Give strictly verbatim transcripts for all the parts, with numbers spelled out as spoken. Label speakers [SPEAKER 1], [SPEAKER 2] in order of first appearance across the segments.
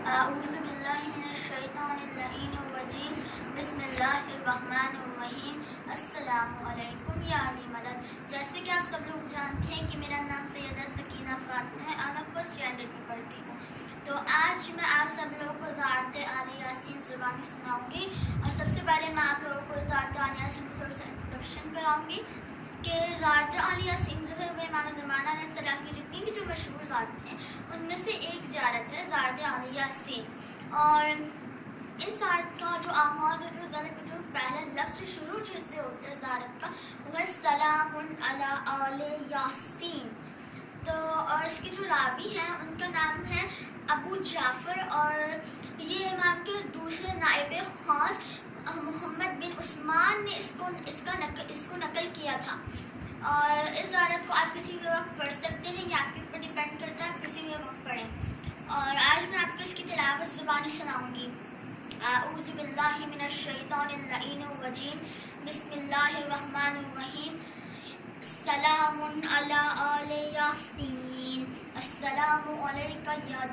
[SPEAKER 1] اعوذ باللہ من الشیطان اللعین الرجیم بسم اللہ الرحمن الرحیم السلام علیکم یا علی مدد۔ جیسے کہ آپ سب لوگ جانتے ہیں کہ میرا نام سیدہ سکینہ فاطمہ ہے اور میں فرسٹ اسٹینڈرڈ میں پڑھتی ہوں، تو آج میں آپ سب لوگوں کو زیارت آل یاسین زبانی سناؤں گی۔ اور سب سے پہلے میں آپ لوگوں کو زیارت آل یاسین میں تھوڑا سا انٹروڈکشن کراؤں گی کہ زیارت آل یاسین جو ہے وہ امام زمانہ علیہ السلام کی جتنی بھی جو مشہور زیارتیں ہیں ان میں سے ایک زیارت ہے زیارت آل یاسین۔ اور اس زیارت کا جو آغاز ہے جو پہلا لفظ شروع جس سے ہوتا ہے زیارت کا وہ ہے سلام علی آل یاسین۔ تو اور اس کی جو راوی ہیں ان کا نام ہے ابو جعفر، اور یہ امام کے دوسرے نائب خاص محمد بن عثمان نے اس کو اس کا نقل اس کو نقل کیا تھا۔ اور اس زیارت کو آپ کسی بھی وقت پڑھ سکتے ہیں، یا آپ کے اوپر ڈیپینڈ کرتا ہے آپ کسی بھی وقت پڑھیں۔ اور آج میں آپ کو اس کی تلاوت زبانی سناؤں گی۔ اعوذ باللہ من الشیطان اللعین الرجیم بسم اللہ الرحمن الرحیم سلام علی آل یاسین السلام علیک یا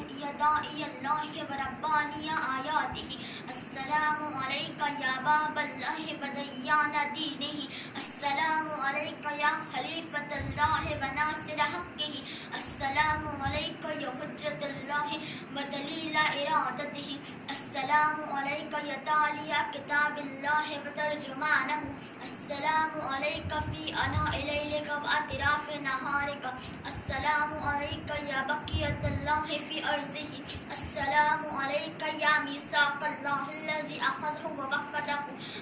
[SPEAKER 1] داعی اللہ و ربانی آیاتہ السلام علیک یا باب اللہ و دیان دینہ السلام علیک یا خلیفۃ اللہ و ناصر حقہ السلام علیک یا حجت اللہ و دلیل ارادتہ السلام علیک یا تالی کتاب اللہ و ترجمانہ السلام علیک فی اناء لیلک و اطراف نہارک السلام علیک یا بقیت اللہ فی ارضہ السلام علیک یا میثاق اللہ الذی اخذہ و وقدہ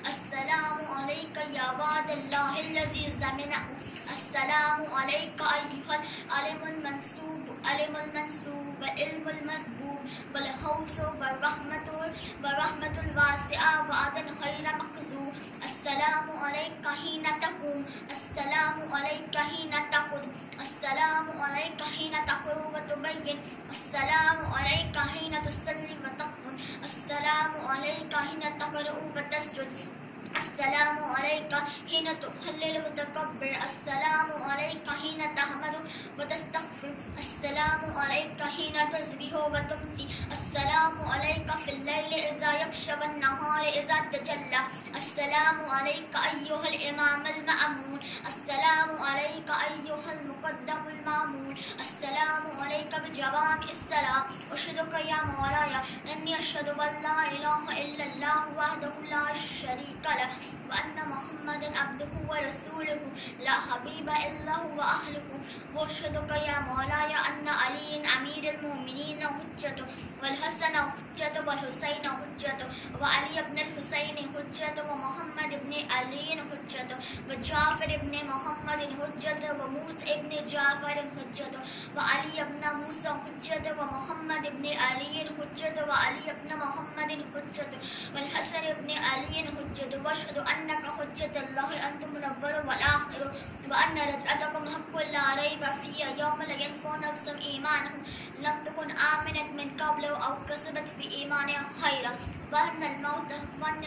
[SPEAKER 1] السلام علیک یا وعد اللہ الذی ضمنہ السلام علیک ایھا العلم المنصوب علم المنصوب علم المسبوب والحوص والرحمت والرحمت الواسعہ وعدن غیر مکذوب السلام علیک حین تقوم السلام علیک حین تقعد السلام علیک حین تقرأ و تبین السلام علیک حین تصلی و تقنن السلام علیک حین تقرأ و تسجد السلام علیک حین تخلل و تکبر السلام علیک حین تحمد و تستغفر السلام علیک حین تسبح و تمسی السلام علیک فی اللیل اذا یغشی والنہار اذا تجلی السلام علیک ایھا الامام المأمون السلام علیک ایھا المقدم المامون السلام علیک بجوامع السلام اشہدک یا مولایا انی اشہد ان لا الہ الا اللہ وحدہ لا شریک لہ وان محمدا عبدہ ورسولہ لا حبیب الا هو اہلہ واشہدک یا مولایا ان علی امیر المؤمنین حجۃ والحسن حجۃ والحسین حجۃ وعلی ابن الحسین حجۃ ومحمد ابن علی حجۃ وجعفر ابن محمد حجۃ وموسی ابن جعفر حجۃ وعلی ابن موسی حجۃ ومحمد ابن علی حجۃ وعلی ابن محمد حجۃ والحسن ابن علی حجۃ واشهد انک حجۃ اللہ انت منور والآخر وان رجعتکم حق لا ریب فیہ یوم لا ینفع نفس ایمانها لم تکن آمنت من قبل او کسبت فی ایمانها خیرا وان الموت حق وان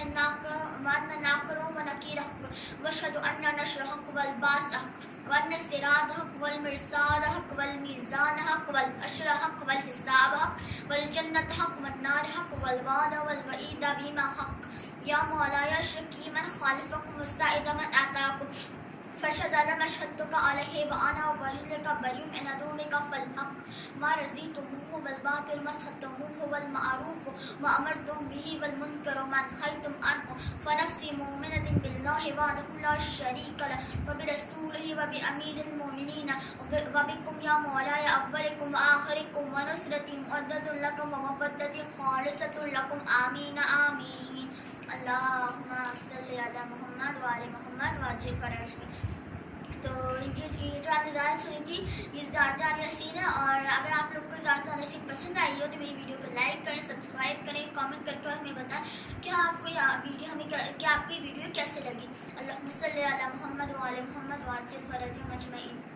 [SPEAKER 1] الناکر ونکیر حق واشهد ان نشر حق والبعث حق وان الصراط حق والمرصاد حق والمیزان حق والحشر حق والحساب حق والجنة حق والنار حق والوعد والوعید بما حق یا مولایا شکی من خالفکم مستعد من اتاکم فشد علم اشهدتک علیہ وانا ولیک بریم ان عدوک فالحق ما رضیتموہ والباطل ما صحبتموہ والمعروف ما امرتم به والمنکر ما نهیتم عنہ فنفسی مؤمنۃ باللہ وحدہ لا شریک لہ وبرسولہ وبامیر المؤمنین وبکم یا مولایا اولکم وآخرکم ونصرتی مؤدۃ لکم ومودۃ خالصۃ لکم آمین آمین اللہم صلی علی محمد وعلی محمد وعجل فرشمی۔ تو یہ جو آپ نے زیارت سنی تھی یہ زیارت آل یاسین ہے، اور اگر آپ لوگ کو زیارت آل یاسین پسند آئی ہو تو میری ویڈیو کو لائک کریں، سبسکرائب کریں، کامنٹ کر کے ہمیں بتائیں کہ آپ کو یہ ویڈیو ہمیں کہ آپ کو یہ ویڈیو کیسے لگی۔ اللہم صلی علی محمد وعلی محمد وعجل فرجهم اجمعین۔